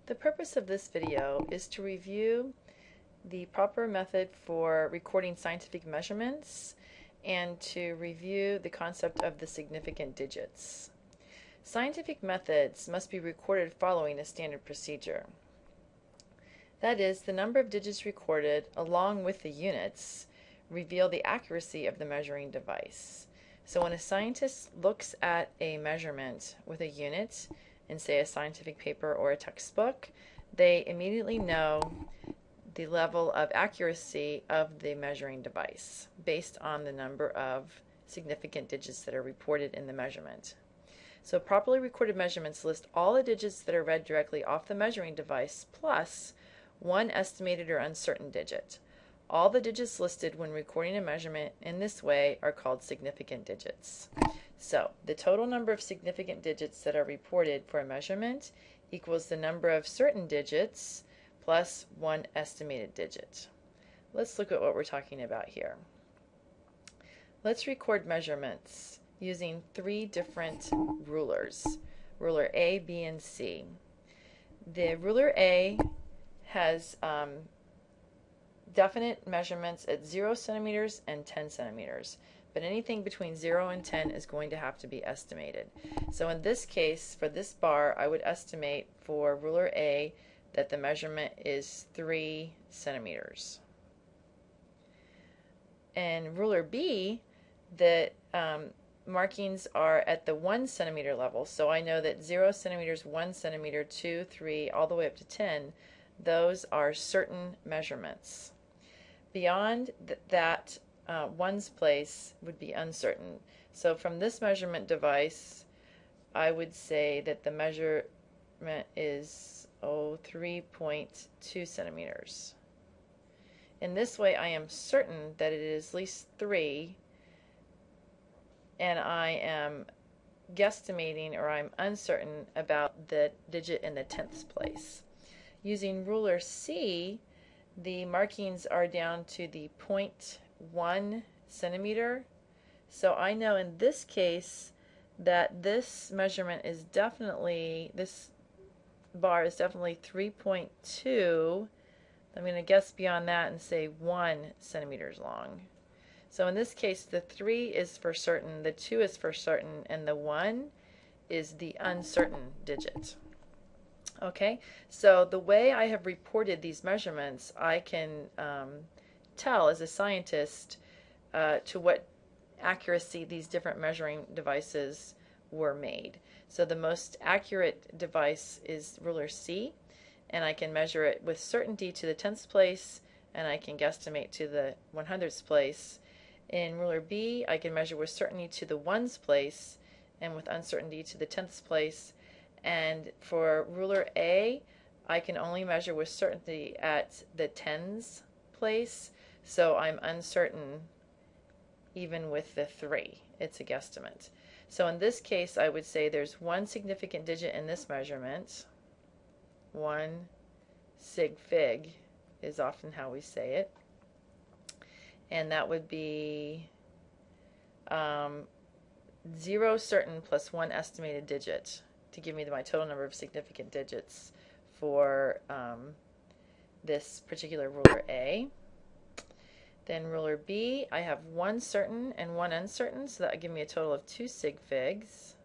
The purpose of this video is to review the proper method for recording scientific measurements and to review the concept of the significant digits. Scientific methods must be recorded following a standard procedure. That is, the number of digits recorded along with the units reveal the accuracy of the measuring device. So when a scientist looks at a measurement with a unit in, say, a scientific paper or a textbook, they immediately know the level of accuracy of the measuring device based on the number of significant digits that are reported in the measurement. So properly recorded measurements list all the digits that are read directly off the measuring device plus one estimated or uncertain digit. All the digits listed when recording a measurement in this way are called significant digits. So the total number of significant digits that are reported for a measurement equals the number of certain digits plus one estimated digit. Let's look at what we're talking about here. Let's record measurements using three different rulers, ruler A, B, and C. The ruler A has definite measurements at 0 centimeters and 10 centimeters, but anything between 0 and 10 is going to have to be estimated. So in this case, for this bar, I would estimate for ruler A that the measurement is 3 centimeters. And ruler B, the markings are at the 1 centimeter level, so I know that 0 centimeters, 1 centimeter, 2, 3, all the way up to 10, those are certain measurements. Beyond that, one's place would be uncertain. So from this measurement device, I would say that the measurement is 3.2 centimeters. In this way, I am certain that it is at least 3, and I am guesstimating, or I'm uncertain about the digit in the 10th place. Using ruler C, the markings are down to the 0.1 centimeter. So I know in this case that this measurement is definitely, this bar is definitely 3.2. I'm going to guess beyond that and say 1 centimeters long. So in this case, the 3 is for certain, the 2 is for certain, and the 1 is the uncertain digit. Okay, so the way I have reported these measurements, I can tell as a scientist to what accuracy these different measuring devices were made. So the most accurate device is ruler C, and I can measure it with certainty to the 10th place, and I can guesstimate to the 100th place. In ruler B, I can measure with certainty to the 1's place, and with uncertainty to the 10th place. And for ruler A, I can only measure with certainty at the 10's place, so I'm uncertain even with the 3. It's a guesstimate. So in this case, I would say there's one significant digit in this measurement. 1 sig fig is often how we say it. And that would be 0 certain plus 1 estimated digit to give me my total number of significant digits for this particular ruler A. Then ruler B, I have 1 certain and 1 uncertain, so that would give me a total of 2 sig figs.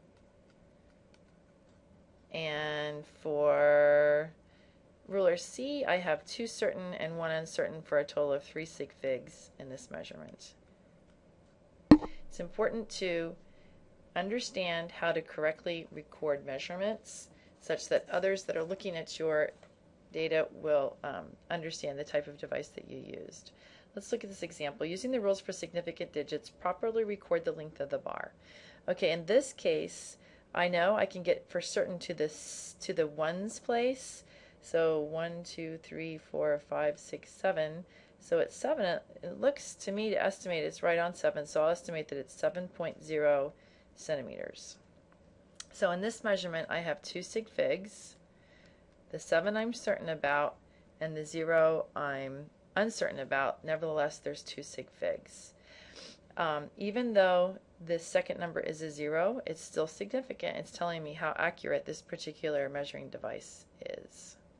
And for ruler C, I have 2 certain and 1 uncertain for a total of 3 sig figs in this measurement. It's important to understand how to correctly record measurements such that others that are looking at your data will understand the type of device that you used. Let's look at this example. Using the rules for significant digits, properly record the length of the bar. Okay, in this case, I know I can get for certain to the 1's place. So 1, 2, 3, 4, 5, 6, 7. So at 7, it looks to me to estimate it's right on 7, so I'll estimate that it's 7.0 centimeters. So in this measurement, I have 2 sig figs. The 7 I'm certain about, and the 0 I'm uncertain about. Nevertheless, there's 2 sig figs. Even though this second number is a 0, it's still significant. It's telling me how accurate this particular measuring device is.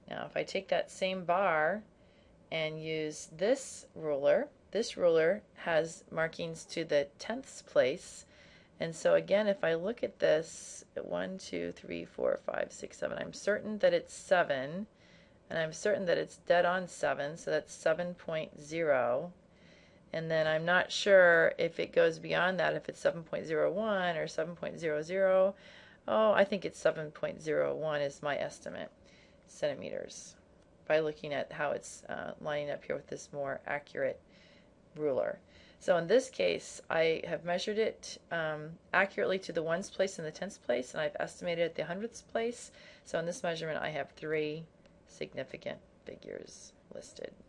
Now if I take that same bar and use this ruler has markings to the tenths place. And so again, if I look at this, 1, 2, 3, 4, 5, 6, 7, I'm certain that it's 7, and I'm certain that it's dead on 7, so that's 7.0. And then I'm not sure if it goes beyond that, if it's 7.01 or 7.00. Oh, I think it's 7.01 is my estimate, centimeters, by looking at how it's lining up here with this more accurate ruler. So in this case, I have measured it accurately to the ones place and the tenths place, and I've estimated it at the hundredths place. So in this measurement, I have 3 significant figures listed.